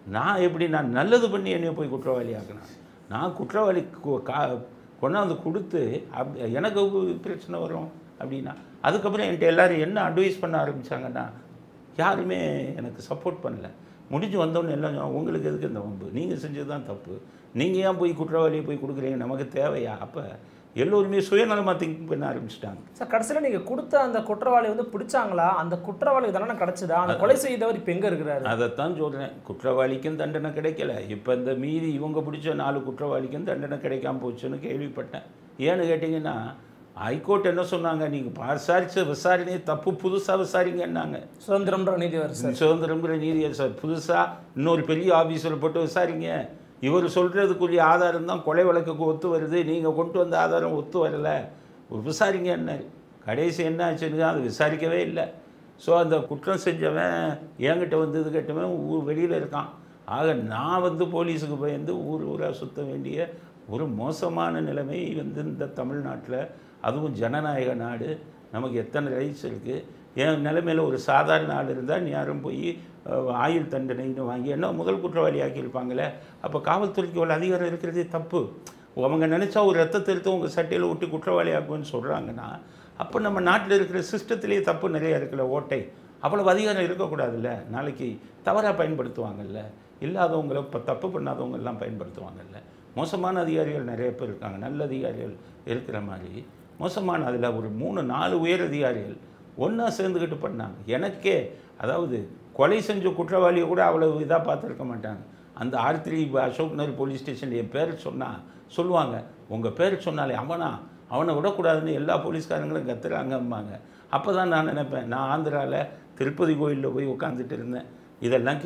நான் நல்லது பண்ணி என்னைய போய் குற்றவாளி ஆக்கினேன். நான் குற்றவாளி கொண்டாந்து கொடுத்து எனக்கு பிரச்சனை வரும் அப்படின்னா, அதுக்கப்புறம் என்கிட்ட எல்லோரும் என்ன அட்வைஸ் பண்ண ஆரம்பித்தாங்கன்னா, யாருமே எனக்கு சப்போர்ட் பண்ணல. முடிஞ்சு வந்தோன்னு எல்லாம் உங்களுக்கு எதுக்கு இந்த வம்பு, நீங்கள் செஞ்சது தான் தப்பு, நீங்கள் ஏன் போய் குற்றவாளியை போய் கொடுக்குறீங்க, நமக்கு தேவையா? அப்போ எல்லோருமே சுயநலமாக திங்க் பண்ண ஆரம்பிச்சிட்டாங்க. சார் கடைசியில் நீங்கள் கொடுத்த அந்த குற்றவாளி வந்து பிடிச்சாங்களா? அந்த குற்றவாளி தானே கிடச்சிதா? அந்த கொலை செய்தவர் இப்போ எங்கே இருக்கிறாரு? அதைத்தான் சொல்கிறேன். குற்றவாளிக்கும் தண்டனை கிடைக்கல. இப்போ இந்த மீதி இவங்க பிடிச்ச 4 குற்றவாளிக்கும் தண்டனை கிடைக்காம போச்சுன்னு கேள்விப்பட்டேன். ஏன்னு கேட்டிங்கன்னா, ஹைகோர்ட் என்ன சொன்னாங்க, நீங்கள் விசாரணையை தப்பு, புதுசாக விசாரிங்கன்னாங்க. சுதந்திரம்ன்ற நீதியரசர் சுதந்திரம்ங்கிற நீதியரசர் புதுசாக இன்னொரு பெரிய ஆஃபீஸில் போட்டு விசாரிங்க. இவர் சொல்கிறதுக்குரிய ஆதாரம் தான் கொலை வழக்குக்கு ஒத்து வருது, நீங்கள் கொண்டு வந்த ஆதாரம் ஒத்து வரலை, விசாரிங்க என்ன. கடைசி என்ன ஆச்சுன்னு அது விசாரிக்கவே இல்லை. ஸோ அந்த குற்றம் செஞ்சவன் என்கிட்ட வந்து இது கேட்டவன் வெளியில் இருக்கான். ஆக நான் வந்து போலீஸுக்கு பயந்து ஊராக சுற்ற வேண்டிய ஒரு மோசமான நிலைமை வந்து இந்த தமிழ்நாட்டில், அதுவும் ஜனநாயக நாடு, நமக்கு எத்தனை ரைட்ஸ் இருக்குது. என் நிலைமையில் ஒரு சாதாரண ஆள் இருந்தால் யாரும் போய் ஆயுள் தண்டனைன்னு வாங்கி என்ன முதல் குற்றவாளி ஆக்கியிருப்பாங்களே. அப்போ காவல்துறைக்கு உள்ள அதிகாரம் இருக்கிறதே தப்பு. அவங்க நினச்சா ஒரு ரத்தத்தை எடுத்து உங்கள் சட்டையில் ஒட்டி குற்றவாளி ஆக்குவேன்னு சொல்கிறாங்கன்னா, அப்போ நம்ம நாட்டில் இருக்கிற சிஸ்டத்துலேயே தப்பு நிறையா இருக்குல்ல, ஓட்டை. அவ்வளவு அதிகாரம் இருக்கக்கூடாதுல்ல. நாளைக்கு தவறாக பயன்படுத்துவாங்கல்ல, இல்லாதவங்கள இப்போ தப்பு பண்ணாதவங்க எல்லாம் பயன்படுத்துவாங்கல்ல. மோசமான அதிகாரிகள் நிறைய பேர் இருக்காங்க, நல்ல அதிகாரிகள் இருக்கிற மாதிரி மோசமான அதில் ஒரு 3-4 உயர் அதிகாரிகள் ஒன்றா சேர்ந்துக்கிட்டு பண்ணாங்க. எனக்கே அதாவது கொலை செஞ்ச குற்றவாளியை கூட அவ்வளவு இதாக பார்த்துருக்க மாட்டாங்க. அந்த R3 அசோக் நகர் போலீஸ் ஸ்டேஷனில் என் பேர் சொல்லுவாங்க, உங்கள் பேர் சொன்னாலே அவனை விடக்கூடாதுன்னு எல்லா போலீஸ்காரங்களும் கத்துறாங்கம்பாங்க. அப்போ தான் நான் நினைப்பேன், நான் ஆந்திராவில் திருப்பதி கோயிலில் போய் உட்காந்துட்டு இருந்தேன், இதெல்லாம்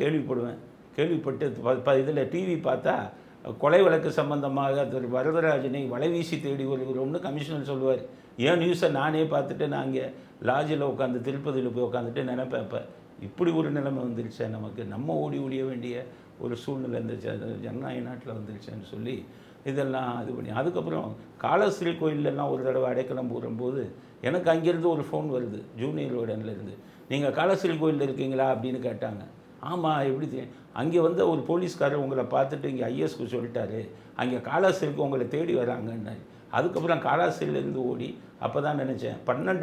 கேள்விப்பட்டு இதில் டிவி பார்த்தா கொலை வழக்கு சம்பந்தமாக திரு வரதராஜனை வலைவீசி தேடி வருகிறோம்னு கமிஷனர் சொல்லுவார். ஏன் நியூஸை நானே பார்த்துட்டு நான் இங்கே லாட்ஜில் உட்காந்து திருப்பதியில் போய் உட்காந்துட்டு நினைப்பேன், இப்போ இப்படி ஒரு நிலைமை வந்துருச்சே நமக்கு, நம்ம ஒழிய வேண்டிய ஒரு சூழ்நிலை இந்த ஜனநாயக நாட்டில் வந்துருச்சேன்னு சொல்லி இதெல்லாம் இது பண்ணி, அதுக்கப்புறம் காளஹஸ்தி கோயிலெல்லாம் ஒரு தடவை அடைக்கலம் போகும்போது எனக்கு அங்கேருந்து ஒரு ஃபோன் வருது ஜூனியர் வார்டன்லேருந்து, நீங்கள் காளஹஸ்தி கோயிலில் இருக்கீங்களா அப்படின்னு கேட்டாங்க. ஆமாம், எப்படி அங்கே வந்து ஒரு போலீஸ்காரர் உங்களை பார்த்துட்டு இங்கே ஐஎஸ்க்கு சொல்லிட்டாரு, அங்கே காளஹஸ்திக்கு உங்களை தேடி வராங்கன்னு. அதுக்கப்புறம் காளஹஸ்தியிலேருந்து ஓடி அப்போ தான் நினச்சேன்,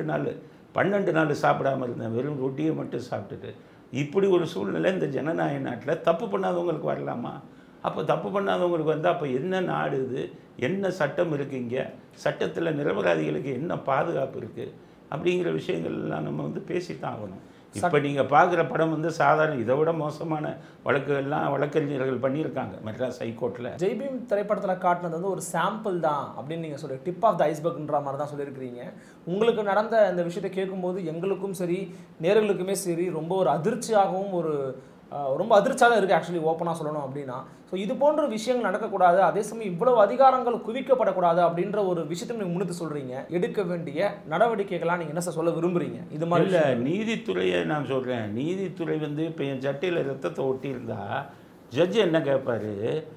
12 நாள் சாப்பிடாமல் இருந்தேன், வெறும் ரொட்டியை மட்டும் சாப்பிட்டுட்டு. இப்படி ஒரு சூழ்நிலை இந்த ஜனநாயக நாட்டில் தப்பு பண்ணாதவங்களுக்கு வரலாமா? அப்போ தப்பு பண்ணாதவங்களுக்கு வந்தால் அப்போ என்ன நாடு இது, என்ன சட்டம் இருக்குது, இங்கே சட்டத்தில் நிரபராதிகளுக்கு என்ன பாதுகாப்பு இருக்குது அப்படிங்கிற விஷயங்கள்லாம் நம்ம வந்து பேசித்தான் ஆகணும். இப்போ நீங்கள் பார்க்குற படம் வந்து சாதாரண, இதை விட மோசமான வழக்குகள்லாம் வழக்கறிஞர்கள் பண்ணியிருக்காங்க மெட்ராஸ் ஹைகோர்ட்டில். ஜெய்பீம் திரைப்படத்தில் காட்டினது வந்து ஒரு சாம்பிள் தான் அப்படின்னு நீங்கள் சொல்லி டிப் ஆஃப் த ஐஸ்பர்க்ன்ற மாதிரி தான் சொல்லியிருக்கிறீங்க. உங்களுக்கு நடந்த இந்த விஷயத்தை கேட்கும்போது எங்களுக்கும் சரி நேயர்களுக்குமே சரி ரொம்ப ஒரு அதிர்ச்சியாகவும் ஒரு ரொம்ப அதிர்ச்சியாக தான் இருக்குது ஆக்சுவலி ஓப்பனாக சொல்லணும் அப்படின்னா. ஸோ இது போன்ற விஷயங்கள் நடக்கக்கூடாது, அதே சமயம் இவ்வளவு அதிகாரங்கள் குவிக்கப்படக்கூடாது அப்படின்ற ஒரு விஷயத்தை நீங்கள் முன்னிட்டு சொல்கிறீங்க. எடுக்க வேண்டிய நடவடிக்கைகளாக நீங்கள் என்ன சார் சொல்ல விரும்புகிறீங்க? இது மாதிரி இல்லை, நீதித்துறையை நான் சொல்கிறேன். நீதித்துறை வந்து இப்போ என் சட்டையில் ரத்தத்தை ஒட்டியிருந்தா ஜட்ஜு என்ன கேட்பாரு?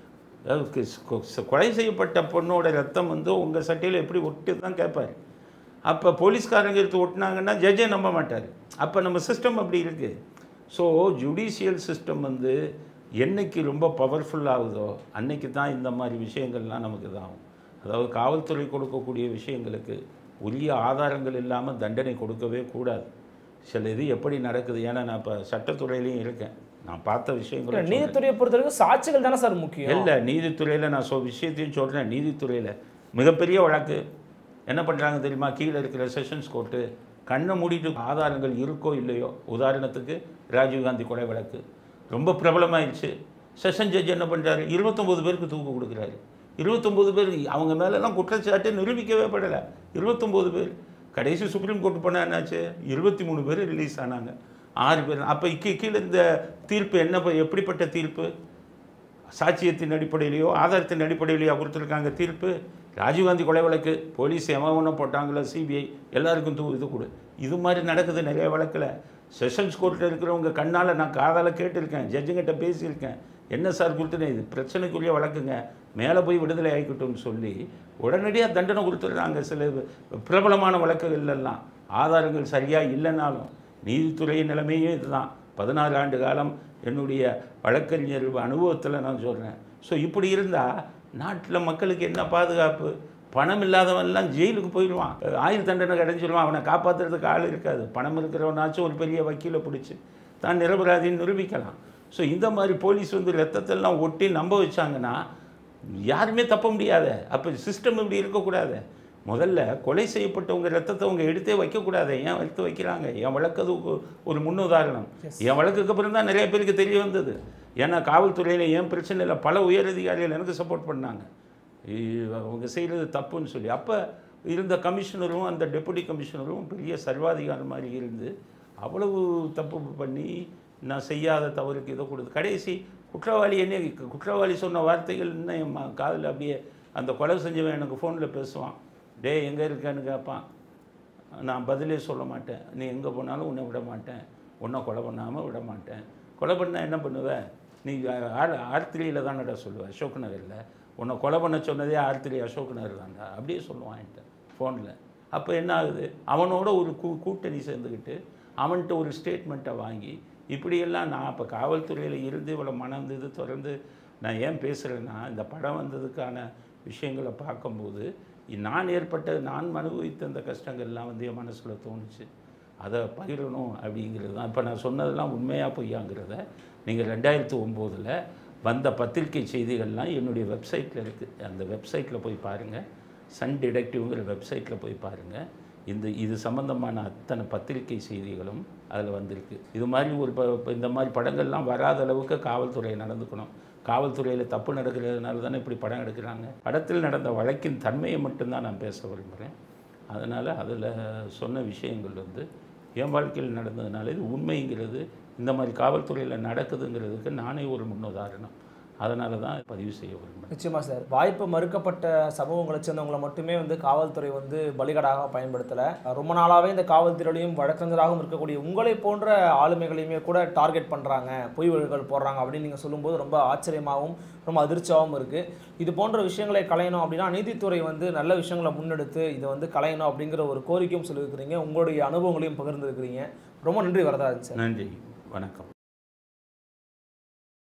கொலை செய்யப்பட்ட பொண்ணோட ரத்தம் வந்து உங்கள் சட்டையில் எப்படி ஒட்டு தான் கேட்பார். அப்போ போலீஸ்காரங்க எடுத்து ஒட்டினாங்கன்னா ஜட்ஜே நம்ப மாட்டார். அப்போ நம்ம சிஸ்டம் அப்படி இருக்குது. ஸோ ஜுடிஷியல் சிஸ்டம் வந்து என்னைக்கு ரொம்ப பவர்ஃபுல்லாகுதோ அன்னைக்கு தான் இந்த மாதிரி விஷயங்கள்லாம் நமக்கு இதாகும். அதாவது காவல்துறை கொடுக்கக்கூடிய விஷயங்களுக்கு உரிய ஆதாரங்கள் இல்லாமல் தண்டனை கொடுக்கவே கூடாது. சில இது எப்படி நடக்குது, ஏன்னா நான் இப்போ சட்டத்துறையிலையும் இருக்கேன், நான் பார்த்த விஷயங்கள். நீதித்துறையை பொறுத்தவரைக்கும் சாட்சிகள் தானே சார் முக்கியம்? இல்லை, நீதித்துறையில் நான் விஷயத்தையும் சொல்கிறேன். நீதித்துறையில் மிகப்பெரிய வழக்கு என்ன பண்ணுறாங்க தெரியுமா? கீழே இருக்கிற செஷன்ஸ் கோர்ட்டு கண்ணை மூடிட்டு ஆதாரங்கள் இருக்கோ இல்லையோ, உதாரணத்துக்கு ராஜீவ்காந்தி கொலை வழக்கு ரொம்ப பிரபலமாயிடுச்சு. செஷன் ஜட்ஜ் என்ன பண்ணுறாரு? 29 பேருக்கு தூக்கு கொடுக்குறாரு. 29 பேர் அவங்க மேலெல்லாம் குற்றச்சாட்டு நிரூபிக்கவே படலை. 29 பேர். கடைசி சுப்ரீம் கோர்ட் போனால் என்னாச்சு? 23 பேர் ரிலீஸ் ஆனாங்க, 6 பேர். அப்போ கீழே இந்த தீர்ப்பு என்ன, எப்படிப்பட்ட தீர்ப்பு? சாட்சியத்தின் அடிப்படையிலையோ ஆதாரத்தின் அடிப்படையிலையோ கொடுத்துருக்காங்க தீர்ப்பு. ராஜீவ்காந்தி கொலை வழக்கு போலீஸ் எவனை போட்டாங்களோ, சிபிஐ எல்லாருக்கும் இது கொடு. இது மாதிரி நடக்குது நிறைய வழக்கில். செஷன்ஸ் கோர்ட்டில் இருக்கிறவங்க கண்ணால் நான் காதால் கேட்டிருக்கேன், ஜட்ஜுங்கிட்ட பேசியிருக்கேன். என்ன சார் கொடுத்துனேன், இது பிரச்சனைக்குரிய வழக்குங்க, மேலே போய் விடுதலை ஆகிக்கிட்டோம்னு சொல்லி உடனடியாக தண்டனை கொடுத்துட்றாங்க. சில பிரபலமான வழக்குகள்லாம் ஆதாரங்கள் சரியாக இல்லைனாலும். நீதித்துறையின் நிலைமையே இதுதான். 16 ஆண்டு காலம் என்னுடைய வழக்கறிஞர் அனுபவத்தில் நான் சொல்கிறேன். ஸோ இப்படி இருந்தால் நாட்டில் மக்களுக்கு என்ன பாதுகாப்பு? பணம் இல்லாதவன்லாம் ஜெயிலுக்கு போயிடுவான், ஆயுள் தண்டனை கிடைச்சிடுவான், அவனை காப்பாற்றுறதுக்கு ஆள் இருக்காது. பணம் இருக்கிறவனாச்சும் ஒரு பெரிய வக்கீலை பிடிச்சி தான் நிரபராதின்னு நிரூபிக்கலாம். ஸோ இந்த மாதிரி போலீஸ் வந்து ரத்தத்தெல்லாம் ஒட்டி நம்ப வச்சாங்கன்னா யாருமே தப்ப முடியாது. அப்போ சிஸ்டம் இப்படி இருக்கக்கூடாது. முதல்ல கொலை செய்யப்பட்டவங்க ரத்தத்தை அவங்க எடுத்தே வைக்கக்கூடாது. ஏன் எடுத்து வைக்கிறாங்க? என் வழக்கு அது ஒரு முன்னுதாரணம். என் வழக்குக்கு அப்புறம் தான் நிறைய பேருக்கு தெரிய வந்தது. ஏன்னா காவல்துறையில் ஏன் பிரச்சனை இல்லை, பல உயரதிகாரிகள் எனக்கு சப்போர்ட் பண்ணாங்க, அவங்க செய்கிறது தப்புன்னு சொல்லி. அப்போ இருந்த கமிஷனரும் அந்த டெபுட்டி கமிஷனரும் பெரிய சர்வாதிகாரம் மாதிரி இருந்து அவ்வளவு தப்பு பண்ணி நான் செய்யாத தவறுக்கு இதை கொடுத்து கடைசி குற்றவாளி என்ன குற்றவாளி சொன்ன வார்த்தைகள் இன்னும் என் காதில் அப்படியே. அந்த கொலை செஞ்சவன் எனக்கு ஃபோனில் பேசுவான், டே எங்கே இருக்கேன்னு கேட்பான், நான் பதிலே சொல்ல மாட்டேன். நீ எங்கே போனாலும் உன்னை விட மாட்டேன், உன்னை கொலை பண்ணாமல் விட மாட்டேன். கொலை பண்ணால் என்ன பண்ணுவேன்? நீ R3 தானடா சொல்லுவேன், அசோக் நகரில். உன்னை கொலை பண்ண சொன்னதே R3 அசோக் நகர் தான்டா, அப்படியே சொல்லுவான் என்கிட்ட ஃபோனில். அப்போ என்ன ஆகுது? அவனோட ஒரு கூட்டணி சேர்ந்துக்கிட்டு அவன்கிட்ட ஒரு ஸ்டேட்மெண்ட்டை வாங்கி இப்படியெல்லாம் நான் இப்போ காவல்துறையில் இருந்து இவ்வளோ மனந்து இது தொடர்ந்து நான் ஏன் பேசுகிறேன்னா, இந்த படம் வந்ததுக்கான விஷயங்களை பார்க்கும்போது நான் அனுபவித்த அந்த கஷ்டங்கள்லாம் வந்து என் மனசில் தோணுச்சு. அதை பகிரணும் அப்படிங்கிறது தான். இப்போ நான் சொன்னதெல்லாம் உண்மையாக பொய்யாங்கிறத நீங்கள் 2009 வந்த பத்திரிகை செய்திகள்லாம் என்னுடைய வெப்சைட்டில் இருக்குது. அந்த வெப்சைட்டில் போய் பாருங்கள், சன் டிடெக்டிவ்ங்கிற வெப்சைட்டில் போய் பாருங்கள். இது சம்பந்தமான அத்தனை பத்திரிகை செய்திகளும் அதில் வந்திருக்கு. இது மாதிரி இந்த மாதிரி படங்கள்லாம் வராத அளவுக்கு காவல்துறை நடந்துக்கணும். காவல்துறையில் தப்பு நடக்கிறதுனால தானே இப்படி படம் எடுக்கிறாங்க. படத்தில் நடந்த வழக்கின் தன்மையை மட்டும்தான் நான் பேச விரும்புகிறேன். அதனால் அதில் சொன்ன விஷயங்கள் வந்து என் வாழ்க்கையில் நடந்ததுனால இது உண்மைங்கிறது இந்த மாதிரி காவல்துறையில் நடக்குதுங்கிறதுக்கு நானே ஒரு முன்னுதாரணம். அதனால தான் பதிவு செய்ய விரும்புகிறேன். நிச்சயமாக சார், வாய்ப்பு மறுக்கப்பட்ட சமூகங்களை சேர்ந்தவங்களை மட்டுமே வந்து காவல்துறை வந்து பலிகடாக பயன்படுத்தலை. ரொம்ப நாளாகவே இந்த காவல்துறையிலையும் வழக்கறிஞராகவும் இருக்கக்கூடிய உங்களை போன்ற ஆளுமைகளையுமே கூட டார்கெட் பண்ணுறாங்க, பொய் வழக்குகள் போடுறாங்க அப்படின்னு நீங்கள் சொல்லும்போது ரொம்ப ஆச்சரியமாகவும் ரொம்ப அதிர்ச்சியாகவும் இருக்குது. இது போன்ற விஷயங்களை களையணும் அப்படின்னா நீதித்துறை வந்து நல்ல விஷயங்களை முன்னெடுத்து இதை வந்து களையணும் அப்படிங்கிற ஒரு கோரிக்கையும் சொல்லியிருக்கிறீங்க. உங்களுடைய அனுபவங்களையும் பகிர்ந்துருக்கிறீங்க. ரொம்ப நன்றி வரதராஜன் சார். நன்றி, வணக்கம்.